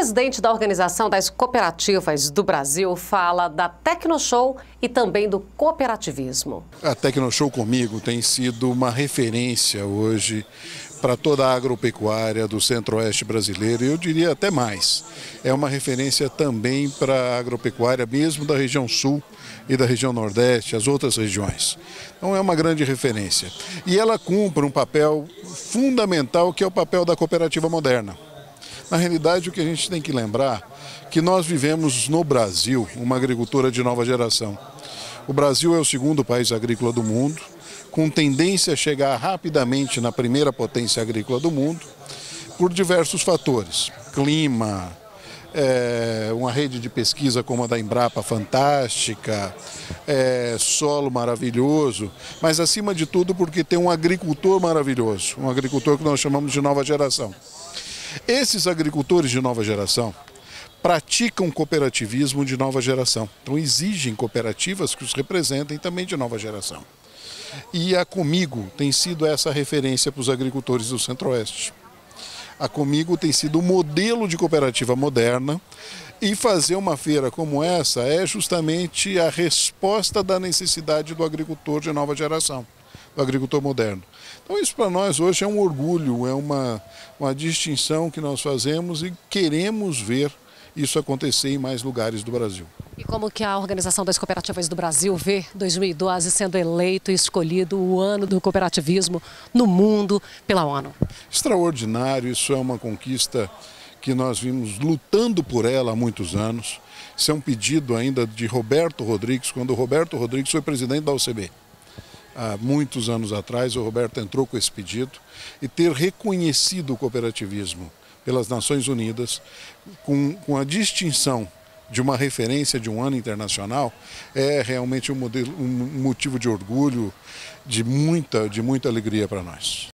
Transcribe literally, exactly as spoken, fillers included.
presidente da Organização das Cooperativas do Brasil fala da Tecnoshow e também do cooperativismo. A Tecnoshow Comigo tem sido uma referência hoje para toda a agropecuária do centro-oeste brasileiro, e eu diria até mais. É uma referência também para a agropecuária mesmo da região sul e da região nordeste, as outras regiões. Então é uma grande referência. E ela cumpre um papel fundamental, que é o papel da cooperativa moderna. Na realidade, o que a gente tem que lembrar é que nós vivemos no Brasil uma agricultura de nova geração. O Brasil é o segundo país agrícola do mundo, com tendência a chegar rapidamente na primeira potência agrícola do mundo, por diversos fatores. Clima, é, uma rede de pesquisa como a da Embrapa fantástica, é, solo maravilhoso, mas acima de tudo porque tem um agricultor maravilhoso, um agricultor que nós chamamos de nova geração. Esses agricultores de nova geração praticam cooperativismo de nova geração, então exigem cooperativas que os representem também de nova geração. E a Comigo tem sido essa referência para os agricultores do Centro-Oeste. A Comigo tem sido um modelo de cooperativa moderna, e fazer uma feira como essa é justamente a resposta da necessidade do agricultor de nova geração, do agricultor moderno. Então isso para nós hoje é um orgulho, é uma, uma distinção que nós fazemos e queremos ver isso acontecer em mais lugares do Brasil. E como que a Organização das Cooperativas do Brasil vê dois mil e doze sendo eleito e escolhido o ano do cooperativismo no mundo pela ONU? Extraordinário, isso é uma conquista que nós vimos lutando por ela há muitos anos. Isso é um pedido ainda de Roberto Rodrigues, quando o Roberto Rodrigues foi presidente da O C B. Há muitos anos atrás, o Roberto entrou com esse pedido, e ter reconhecido o cooperativismo pelas Nações Unidas, com, com a distinção de uma referência de um ano internacional, é realmente um, modelo, um motivo de orgulho, de muita, de muita alegria para nós.